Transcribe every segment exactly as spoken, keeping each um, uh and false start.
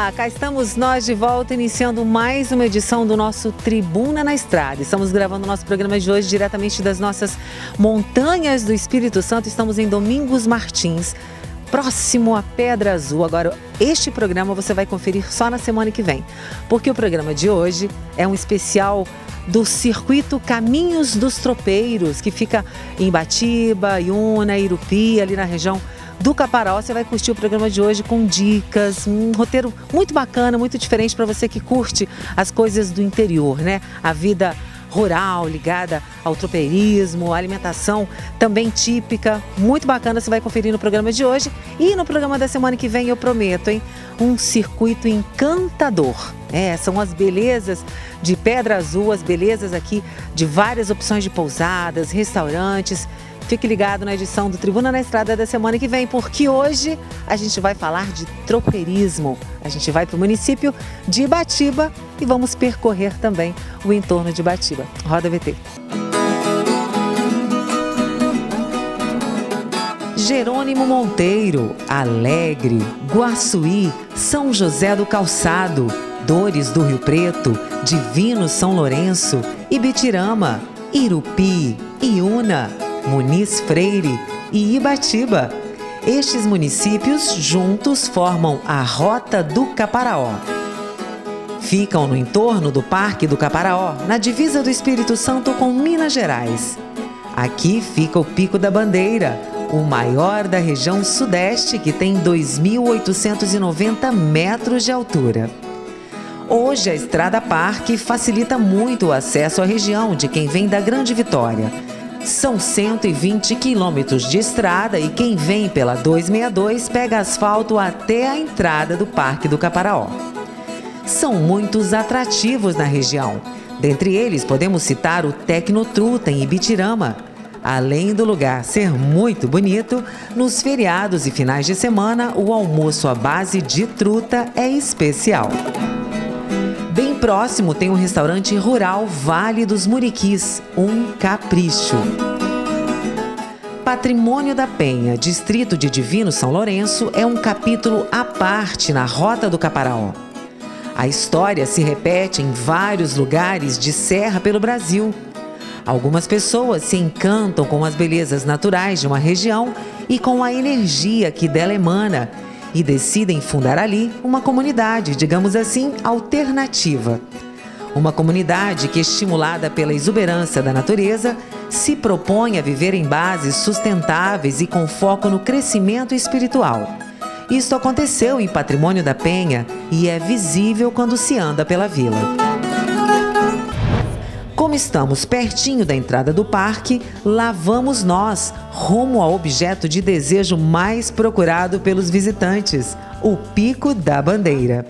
Olá, cá estamos nós de volta, iniciando mais uma edição do nosso Tribuna na Estrada. Estamos gravando o nosso programa de hoje diretamente das nossas montanhas do Espírito Santo. Estamos em Domingos Martins, próximo à Pedra Azul. Agora, este programa você vai conferir só na semana que vem, porque o programa de hoje é um especial do circuito Caminhos dos Tropeiros, que fica em Ibatiba, Iuna, Irupi, ali na região do Caparaó. Você vai curtir o programa de hoje com dicas, um roteiro muito bacana, muito diferente para você que curte as coisas do interior, né? A vida rural ligada ao tropeirismo, a alimentação também típica, muito bacana. Você vai conferir no programa de hoje e no programa da semana que vem, eu prometo, hein? Um circuito encantador. É, são as belezas de Pedra Azul, as belezas aqui de várias opções de pousadas, restaurantes. Fique ligado na edição do Tribuna na Estrada da semana que vem, porque hoje a gente vai falar de tropeirismo. A gente vai para o município de Ibatiba e vamos percorrer também o entorno de Ibatiba. Roda V T. Jerônimo Monteiro, Alegre, Guaçuí, São José do Calçado, Dores do Rio Preto, Divino São Lourenço, Ibitirama, Irupi, Iuna, Muniz Freire e Ibatiba. Estes municípios juntos formam a Rota do Caparaó. Ficam no entorno do Parque do Caparaó, na divisa do Espírito Santo com Minas Gerais. Aqui fica o Pico da Bandeira, o maior da região sudeste, que tem dois mil oitocentos e noventa metros de altura. Hoje a Estrada Parque facilita muito o acesso à região de quem vem da Grande Vitória. São cento e vinte quilômetros de estrada e quem vem pela duzentos e sessenta e dois pega asfalto até a entrada do Parque do Caparaó. São muitos atrativos na região. Dentre eles, podemos citar o Tecnotruta em Ibitirama. Além do lugar ser muito bonito, nos feriados e finais de semana, o almoço à base de truta é especial. Bem próximo tem o restaurante rural Vale dos Muriquis, um capricho. Patrimônio da Penha, distrito de Divino São Lourenço, é um capítulo à parte na Rota do Caparaó. A história se repete em vários lugares de serra pelo Brasil. Algumas pessoas se encantam com as belezas naturais de uma região e com a energia que dela emana, e decidem fundar ali uma comunidade, digamos assim, alternativa. Uma comunidade que, estimulada pela exuberância da natureza, se propõe a viver em bases sustentáveis e com foco no crescimento espiritual. Isto aconteceu em Patrimônio da Penha e é visível quando se anda pela vila. Como estamos pertinho da entrada do parque, lá vamos nós, rumo ao objeto de desejo mais procurado pelos visitantes, o Pico da Bandeira.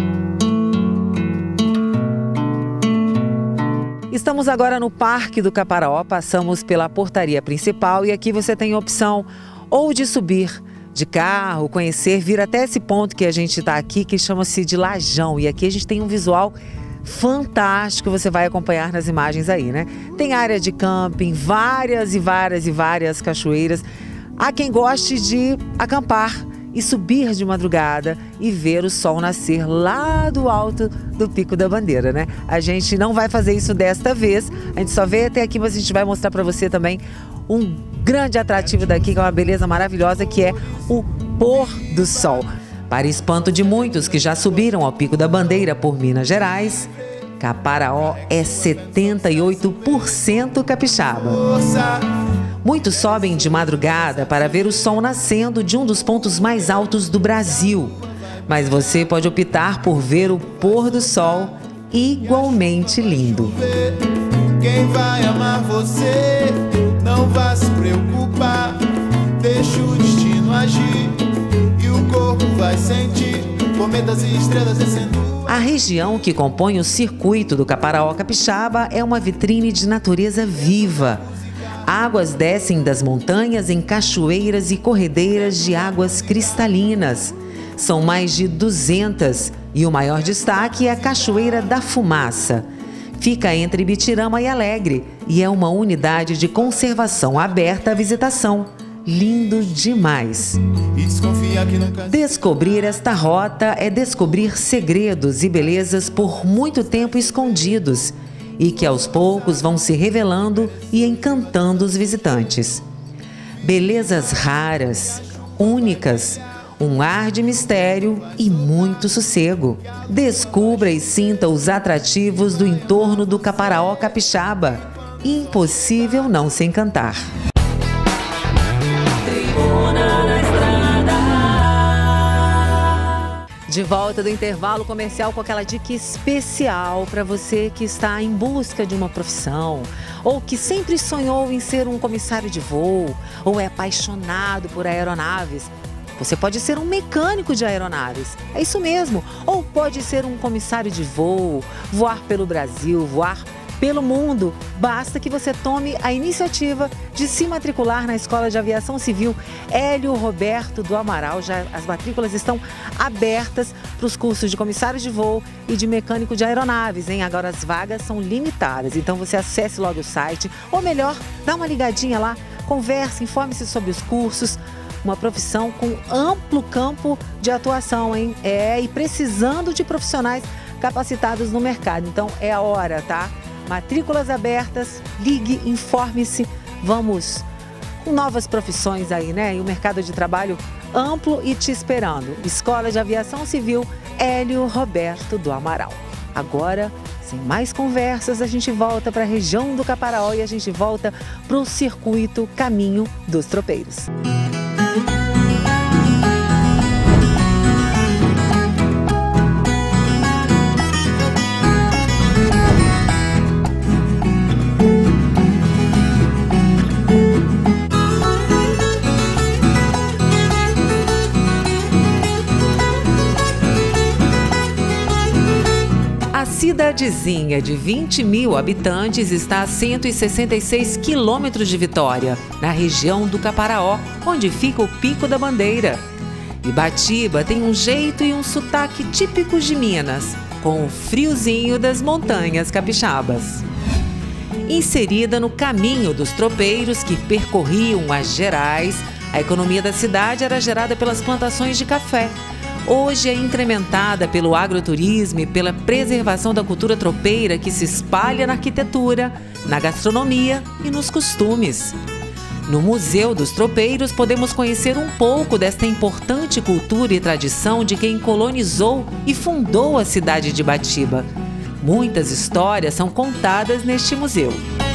Estamos agora no Parque do Caparaó, passamos pela portaria principal e aqui você tem a opção ou de subir de carro, conhecer, vir até esse ponto que a gente está aqui, que chama-se de Lajão. E aqui a gente tem um visual fantástico, você vai acompanhar nas imagens aí, né? Tem área de camping, várias e várias e várias cachoeiras. Há quem goste de acampar e subir de madrugada e ver o sol nascer lá do alto do Pico da Bandeira, né? A gente não vai fazer isso desta vez, a gente só veio até aqui, mas a gente vai mostrar para você também um grande atrativo daqui, que é uma beleza maravilhosa, que é o pôr do sol. Para espanto de muitos que já subiram ao Pico da Bandeira por Minas Gerais, Caparaó é setenta e oito por cento capixaba. Muitos sobem de madrugada para ver o sol nascendo de um dos pontos mais altos do Brasil. Mas você pode optar por ver o pôr do sol igualmente lindo. Quem vai amar você, não vá se preocupar, deixa o destino agir. O corpo vai sentir cometas e estrelas descendo. A região que compõe o circuito do Caparaó Capixaba é uma vitrine de natureza viva. Águas descem das montanhas em cachoeiras e corredeiras de águas cristalinas. São mais de duzentas e o maior destaque é a Cachoeira da Fumaça. Fica entre Ibitirama e Alegre e é uma unidade de conservação aberta à visitação. lindo demais. E desconfia que nunca... Descobrir esta rota é descobrir segredos e belezas por muito tempo escondidos e que aos poucos vão se revelando e encantando os visitantes. Belezas raras, únicas, um ar de mistério e muito sossego. Descubra e sinta os atrativos do entorno do Caparaó Capixaba. Impossível não se encantar. De volta do intervalo comercial com aquela dica especial para você que está em busca de uma profissão ou que sempre sonhou em ser um comissário de voo ou é apaixonado por aeronaves. Você pode ser um mecânico de aeronaves, é isso mesmo, ou pode ser um comissário de voo, voar pelo Brasil, voar pelo mundo. Basta que você tome a iniciativa de se matricular na Escola de Aviação Civil Hélio Roberto do Amaral. Já as matrículas estão abertas para os cursos de comissário de voo e de mecânico de aeronaves, hein? Agora as vagas são limitadas, então você acesse logo o site, ou melhor, dá uma ligadinha lá, converse, informe-se sobre os cursos. Uma profissão com amplo campo de atuação, hein? É, e precisando de profissionais capacitados no mercado. Então é a hora, tá? Matrículas abertas, ligue, informe-se. Vamos com novas profissões aí, né? E o mercado de trabalho amplo e te esperando. Escola de Aviação Civil Hélio Roberto do Amaral. Agora, sem mais conversas, a gente volta para a região do Caparaó e a gente volta para o circuito Caminho dos Tropeiros. A cidadezinha de vinte mil habitantes está a cento e sessenta e seis quilômetros de Vitória, na região do Caparaó, onde fica o Pico da Bandeira. Ibatiba tem um jeito e um sotaque típicos de Minas, com o friozinho das montanhas capixabas. Inserida no caminho dos tropeiros que percorriam as Gerais, a economia da cidade era gerada pelas plantações de café. Hoje é incrementada pelo agroturismo e pela preservação da cultura tropeira que se espalha na arquitetura, na gastronomia e nos costumes. No Museu dos Tropeiros podemos conhecer um pouco desta importante cultura e tradição de quem colonizou e fundou a cidade de Ibatiba. Muitas histórias são contadas neste museu.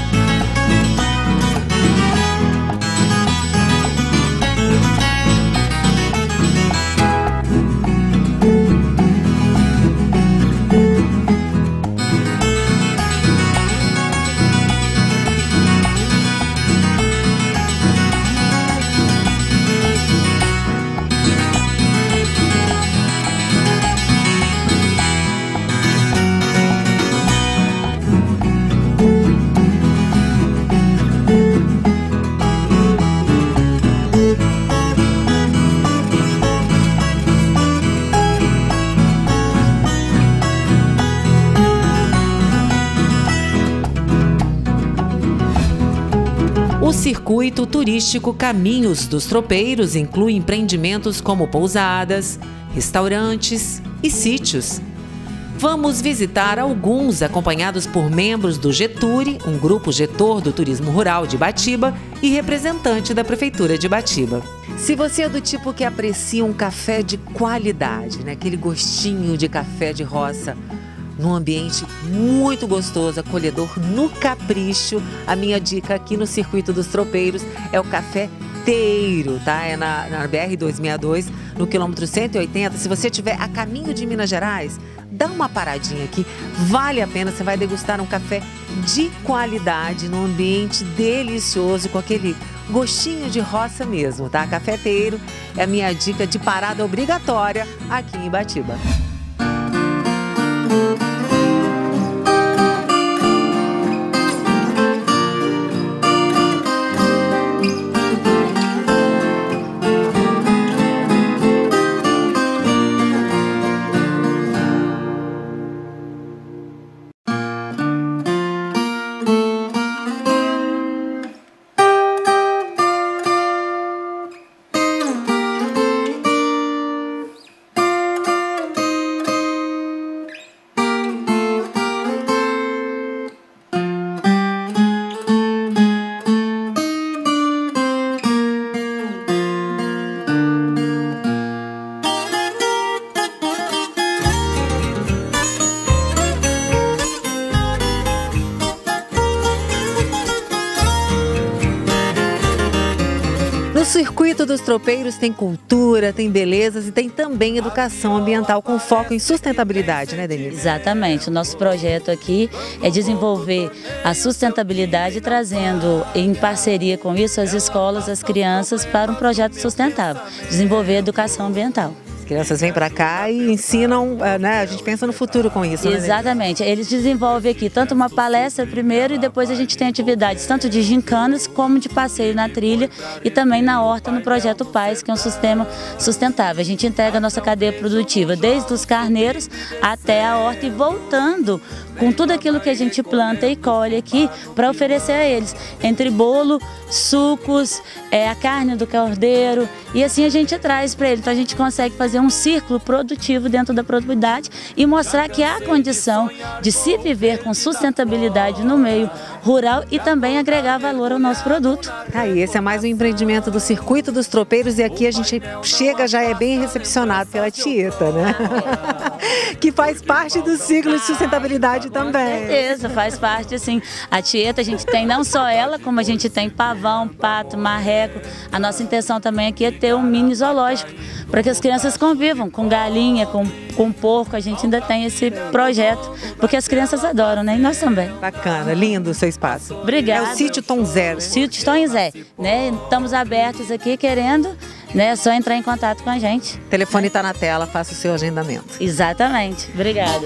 O circuito turístico Caminhos dos Tropeiros inclui empreendimentos como pousadas, restaurantes e sítios. Vamos visitar alguns acompanhados por membros do Geturi, um grupo gestor do turismo rural de Ibatiba e representante da Prefeitura de Ibatiba. Se você é do tipo que aprecia um café de qualidade, né, aquele gostinho de café de roça, num ambiente muito gostoso, acolhedor, no capricho, a minha dica aqui no Circuito dos Tropeiros é o Café Teiro, tá? É na, na B R duzentos e sessenta e dois, no quilômetro cento e oitenta. Se você estiver a caminho de Minas Gerais, dá uma paradinha aqui, vale a pena, você vai degustar um café de qualidade, num ambiente delicioso, com aquele gostinho de roça mesmo, tá? Café Teiro é a minha dica de parada obrigatória aqui em Ibatiba. No Circuito dos Tropeiros tem cultura, tem belezas e tem também educação ambiental com foco em sustentabilidade, né, Denise? Exatamente. O nosso projeto aqui é desenvolver a sustentabilidade, trazendo em parceria com isso as escolas, as crianças para um projeto sustentável, desenvolver a educação ambiental. As crianças vêm para cá e ensinam, né? A gente pensa no futuro com isso, né? Exatamente. Eles desenvolvem aqui tanto uma palestra primeiro e depois a gente tem atividades tanto de gincanas como de passeio na trilha e também na horta no Projeto Paz, que é um sistema sustentável. A gente integra a nossa cadeia produtiva desde os carneiros até a horta e voltando com tudo aquilo que a gente planta e colhe aqui para oferecer a eles, entre bolo, sucos, é, a carne do cordeiro, e assim a gente traz para eles. Então a gente consegue fazer um círculo produtivo dentro da produtividade e mostrar que há condição de se viver com sustentabilidade no meio rural e também agregar valor ao nosso produto. Aí, esse é mais um empreendimento do Circuito dos Tropeiros e aqui a gente chega, já é bem recepcionado pela Tieta, né? Que faz parte do ciclo de sustentabilidade também. Com certeza, faz parte, assim. A Tieta, a gente tem não só ela, como a gente tem pavão, pato, marreco. A nossa intenção também aqui é ter um mini zoológico, para que as crianças convivam com galinha, com, com porco. A gente ainda tem esse projeto, porque as crianças adoram, né? E nós também. Bacana, lindo o seu espaço. Obrigada. É o Sítio Tom Zé. Sítio Tom Zé, né? Estamos abertos aqui, querendo, né? É só entrar em contato com a gente. O telefone está na tela, faça o seu agendamento. Exatamente. Obrigada.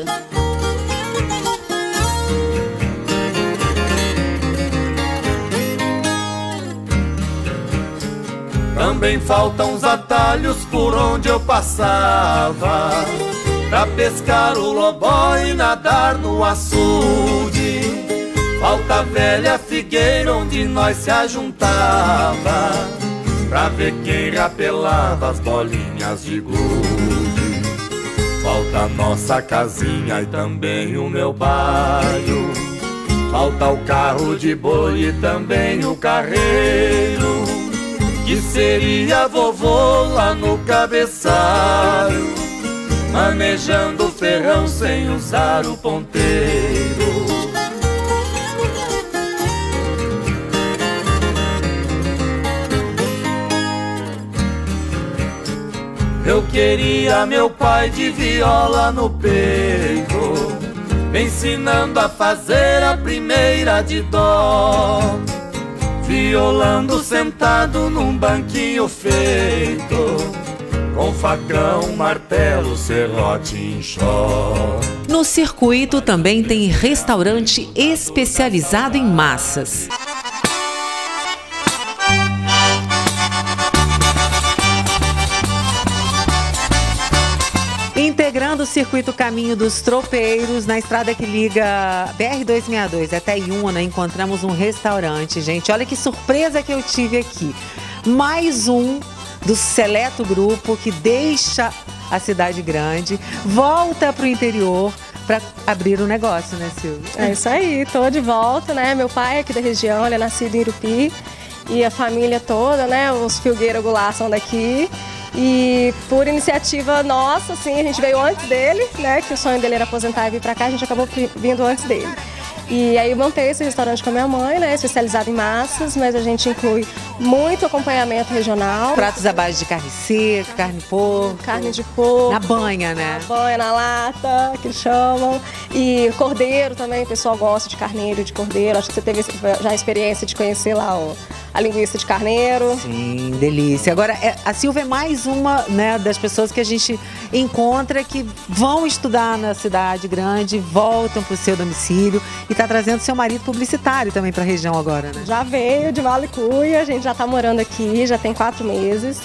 Também faltam os atalhos por onde eu passava, pra pescar o lobó e nadar no açude. Falta a velha figueira onde nós se ajuntava, pra ver quem rapelava as bolinhas de gude. Falta a nossa casinha e também o meu bairro. Falta o carro de boi e também o carreiro, que seria vovô lá no cabeçalho, manejando o ferrão sem usar o ponteiro. Eu queria meu pai de viola no peito, me ensinando a fazer a primeira de dó, violando sentado num banquinho feito com facão, martelo, serrote e enxó. No circuito também tem restaurante especializado em massas. Integrando o circuito Caminho dos Tropeiros, na estrada que liga B R duzentos e sessenta e dois até Iuna, encontramos um restaurante, gente. Olha que surpresa que eu tive aqui. Mais um do seleto grupo que deixa a cidade grande, volta para o interior para abrir um negócio, né, Silvia? É isso aí, tô de volta, né? Meu pai é aqui da região, ele é nascido em Irupi, e a família toda, né? Os Filgueira Goulart são daqui. E por iniciativa nossa, assim, a gente veio antes dele, né? Que o sonho dele era aposentar e vir pra cá, a gente acabou vindo antes dele. E aí eu montei esse restaurante com a minha mãe, né? Especializado em massas, mas a gente inclui muito acompanhamento regional. Pratos à base de carne seca, carne de porco. Carne de porco. Na banha, né? Na banha, na lata, que eles chamam. E cordeiro também, o pessoal gosta de carneiro, de cordeiro. Acho que você teve já a experiência de conhecer lá o, a linguiça de carneiro. Sim, delícia. Agora, a Silvia é mais uma, né, das pessoas que a gente encontra que vão estudar na cidade grande, voltam para o seu domicílio e está trazendo seu marido publicitário também para a região agora, né? Já veio de Malicuia, a gente já está morando aqui, já tem quatro meses.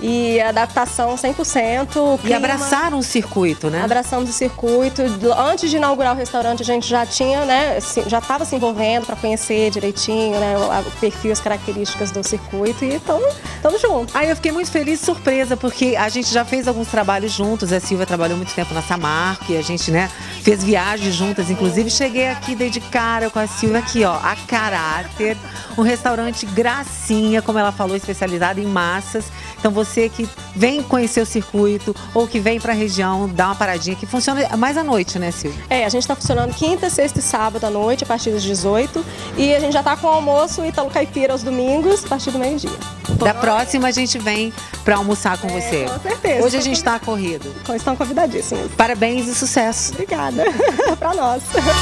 E adaptação cem por cento. E abraçaram o circuito, né? Abraçamos o circuito. Antes de inaugurar o restaurante, a gente já tinha, né, já estava se envolvendo para conhecer direitinho, né, o perfil, as características do circuito, e estamos juntos. Aí eu fiquei muito feliz e surpresa, porque a gente já fez alguns trabalhos juntos. A Silvia trabalhou muito tempo na Samarco e a gente, né, fez viagens juntas. Inclusive, cheguei aqui, dei de cara com a Silvia aqui, ó, a caráter. Um restaurante gracinha, como ela falou, especializado em massas. Então você que vem conhecer o circuito ou que vem para a região, dá uma paradinha, que funciona mais à noite, né, Silvia? É, a gente está funcionando quinta, sexta e sábado à noite, a partir das dezoito. E a gente já está com o almoço Ítalo Caipira aos domingos, a partir do meio-dia. Da próxima a gente vem para almoçar com É, você. com certeza. Hoje a gente está corrido. Estão convidadíssimos. Parabéns e sucesso. Obrigada. Para nós.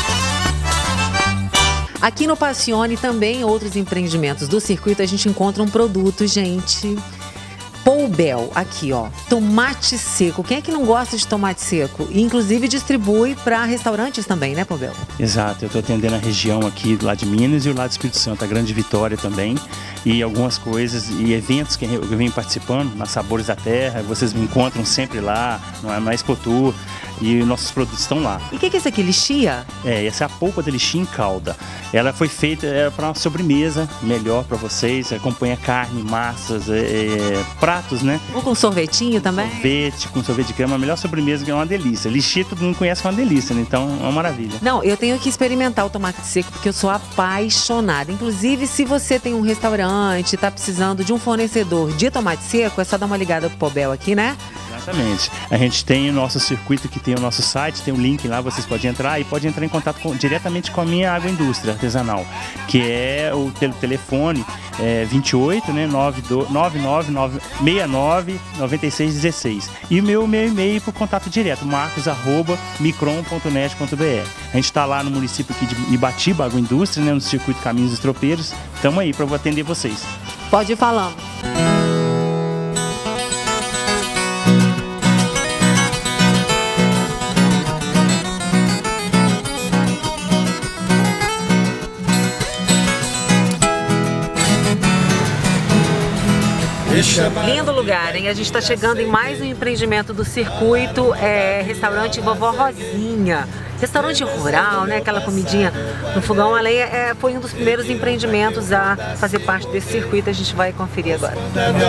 Aqui no Passione e também em outros empreendimentos do circuito a gente encontra um produto, gente. Poubel, aqui ó, tomate seco. Quem é que não gosta de tomate seco? E, inclusive distribui para restaurantes também, né, Poubel? Exato, eu estou atendendo a região aqui do lado de Minas e o lado do Espírito Santo, a Grande Vitória também. E algumas coisas e eventos que eu venho participando, na Sabores da Terra, vocês me encontram sempre lá, na Expo Tour, e nossos produtos estão lá. E o que, que é isso aqui, lixia? É, essa é a polpa de lixia em calda. Ela foi feita é, para uma sobremesa melhor para vocês, acompanha carne, massas, é, é, pratos, né? Ou com sorvetinho também? Sorvete, com sorvete de crema, a melhor sobremesa que é uma delícia. Lixia todo mundo conhece que é uma delícia, né? Então é uma maravilha. Não, eu tenho que experimentar o tomate seco porque eu sou apaixonada. Inclusive, se você tem um restaurante, está precisando de um fornecedor de tomate seco, é só dar uma ligada pro Poubel aqui, né? Exatamente. A gente tem o nosso circuito que tem o nosso site, tem o link lá, vocês podem entrar e podem entrar em contato com, diretamente com a minha agroindústria artesanal, que é o tel telefone é, vinte e oito, né, nove nove nove nove seis nove nove seis um seis. E o meu, meu e-mail por contato direto, marcos arroba micron ponto net ponto br. A gente está lá no município aqui de Ibatiba, agroindústria, né, no circuito Caminhos dos Tropeiros. Estamos aí para atender vocês. Pode ir falando. Lindo lugar, hein? A gente está chegando em mais um empreendimento do circuito, é restaurante Vovó Rosinha. Restaurante rural, né? Aquela comidinha no fogão a lenha, é, foi um dos primeiros empreendimentos a fazer parte desse circuito. A gente vai conferir agora.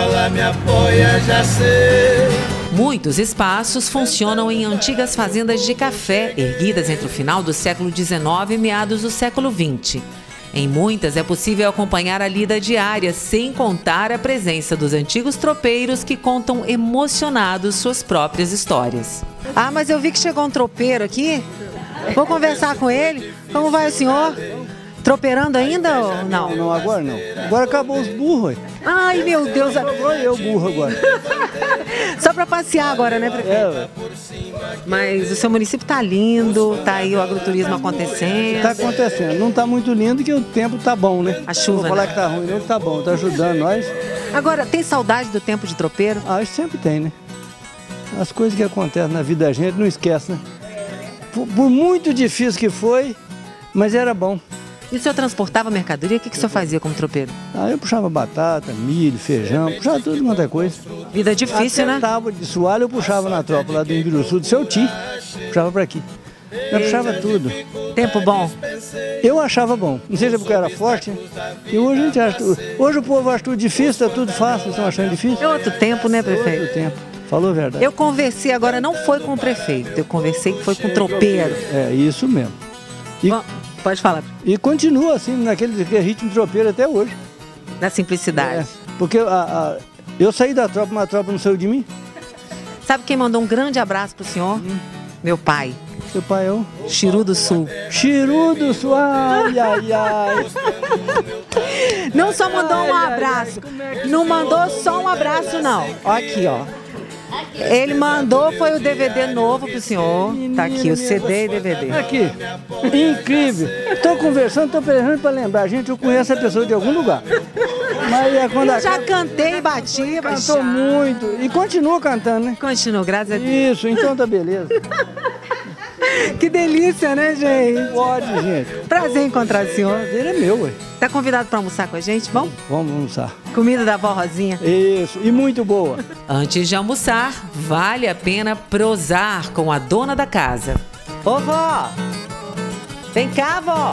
Muitos espaços funcionam em antigas fazendas de café, erguidas entre o final do século dezenove e meados do século vinte. Em muitas é possível acompanhar a lida diária, sem contar a presença dos antigos tropeiros que contam emocionados suas próprias histórias. Ah, mas eu vi que chegou um tropeiro aqui. Vou conversar com ele. Como vai o senhor? Tropeirando ainda ou não? Não, não, agora não. Agora acabou os burros. Ai, meu Deus. Agora eu burro agora. Só para passear agora, né, prefeito? É, mas o seu município tá lindo, tá aí o agroturismo acontecendo. tá acontecendo. Não tá muito lindo que o tempo tá bom, né? A chuva, Vou falar né? que tá ruim, não tá bom, tá ajudando nós. Agora, tem saudade do tempo de tropeiro? Ah, isso sempre tem, né? As coisas que acontecem na vida da gente não esquece, né? Por, por muito difícil que foi, mas era bom. E o senhor transportava mercadoria? O que, que o senhor fazia como tropeiro? Ah, eu puxava batata, milho, feijão, puxava tudo quanto é coisa. Vida difícil, Até né? tábua de soalho eu puxava na tropa lá do Imbiruçu, do seu tio. Puxava pra aqui. Eu puxava tudo. Tempo bom? Eu achava bom. Não sei se é porque eu era forte, né? E hoje a gente acha tudo. Hoje o povo acha tudo difícil, tá tudo fácil, vocês estão achando difícil? É outro tempo, né, prefeito? Outro tempo. Falou a verdade. Eu conversei agora, não foi com o prefeito, eu conversei que foi com o tropeiro. É, isso mesmo. E, Bom, pode falar. e continua assim, naquele ritmo tropeiro até hoje. Na simplicidade. É, porque a, a, eu saí da tropa, uma tropa não saiu de mim. Sabe quem mandou um grande abraço pro senhor? Hum. Meu pai, Seu pai é o Chiru do Sul. Chiru do Sul. Ai, ai, ai. Não só mandou um Ai, ai, abraço, ai, como é que não mandou só um abraço, não. Ó aqui, ó. Ele mandou, foi o D V D novo pro senhor. Tá aqui, o C D e D V D. Aqui, incrível. Estou conversando, estou pensando para lembrar. Gente, eu conheço a pessoa de algum lugar. Mas é quando Eu já acaba- cantei e bati, Cantou baixar. muito. E continua cantando, né? Continua, graças a Deus. Isso, então tá beleza. Que delícia, né, gente? Pode, gente. Prazer em encontrar o senhor. Ele é meu, ué. Tá convidado para almoçar com a gente? Vamos? Vamos almoçar. Comida da avó Rosinha. Isso, e muito boa. Antes de almoçar, vale a pena prosar com a dona da casa. Ô, vó! Vem cá, vó!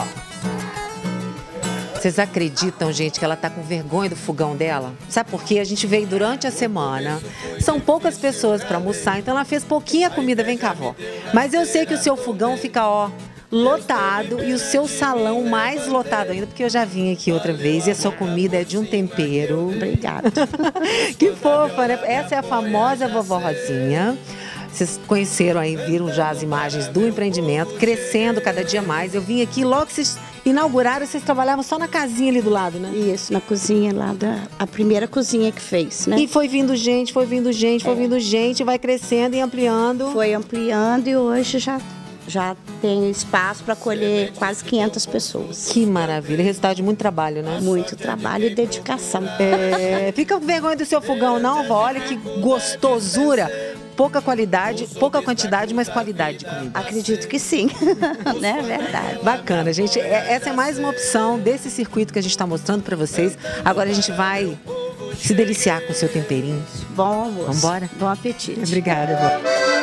Vocês acreditam, gente, que ela tá com vergonha do fogão dela? Sabe por quê? A gente veio durante a semana. São poucas pessoas para almoçar, então ela fez pouquinha comida. Vem cá, vó. Mas eu sei que o seu fogão fica, ó, lotado e o seu salão mais lotado ainda, porque eu já vim aqui outra vez e a sua comida é de um tempero. Obrigada. Que fofa, né? Essa é a famosa vovó Rosinha. Vocês conheceram aí, viram já as imagens do empreendimento, crescendo cada dia mais. Eu vim aqui logo que vocês inauguraram, vocês trabalhavam só na casinha ali do lado, né? Isso, na cozinha lá, da, a primeira cozinha que fez, né? E foi vindo gente, foi vindo gente, foi é. vindo gente, vai crescendo e ampliando. Foi ampliando e hoje já, já tem espaço para acolher quase quinhentas pessoas. Que maravilha, resultado de muito trabalho, né? Muito trabalho e dedicação. É, fica com vergonha do seu fogão não, vó? Olha que gostosura. Pouca qualidade, pouca quantidade, mas qualidade de comida. Acredito que sim, né? Verdade. Bacana, gente. Essa é mais uma opção desse circuito que a gente está mostrando para vocês. Agora a gente vai se deliciar com o seu temperinho. Bom almoço. Vamos embora? Bom apetite. Obrigada, vó.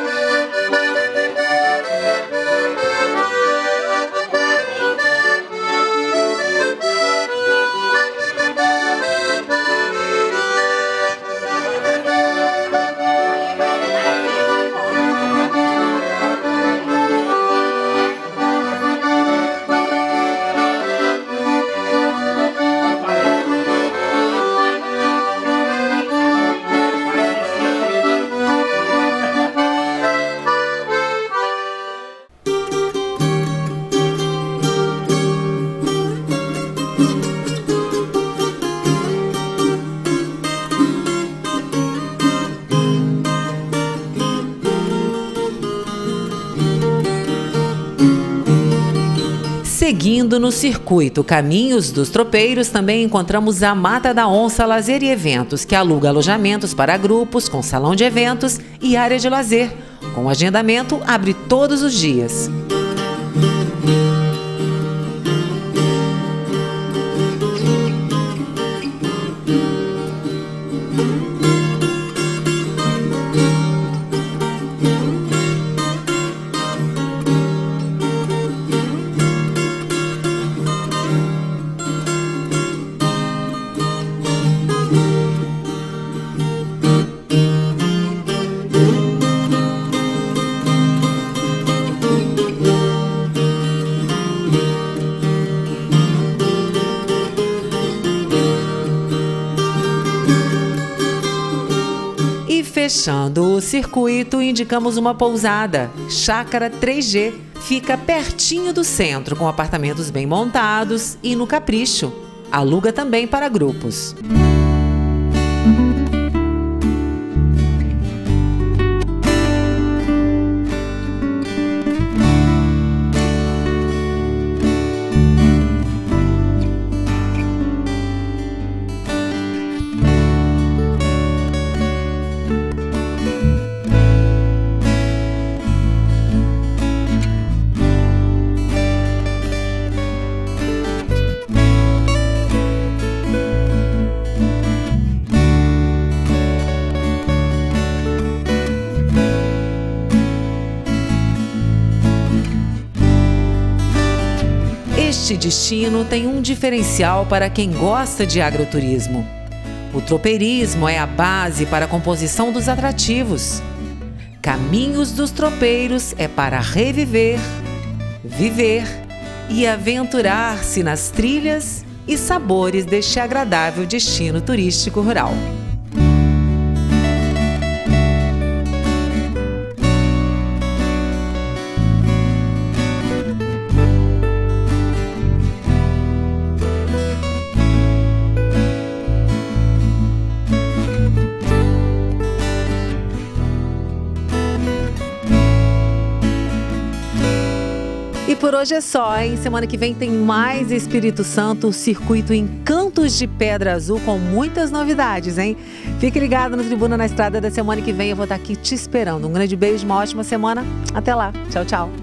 Seguindo no circuito Caminhos dos Tropeiros, também encontramos a Mata da Onça Lazer e Eventos, que aluga alojamentos para grupos, com salão de eventos e área de lazer. Com agendamento, abre todos os dias. Fechando o circuito, indicamos uma pousada, Chácara três G. Fica pertinho do centro, com apartamentos bem montados e no capricho. Aluga também para grupos. Este destino tem um diferencial para quem gosta de agroturismo. O tropeirismo é a base para a composição dos atrativos. Caminhos dos Tropeiros é para reviver, viver e aventurar-se nas trilhas e sabores deste agradável destino turístico rural. E por hoje é só, hein? Semana que vem tem mais Espírito Santo, o circuito Encantos de Pedra Azul com muitas novidades, hein? Fique ligado no Tribuna na Estrada da semana que vem, eu vou estar aqui te esperando. Um grande beijo, uma ótima semana. Até lá. Tchau, tchau.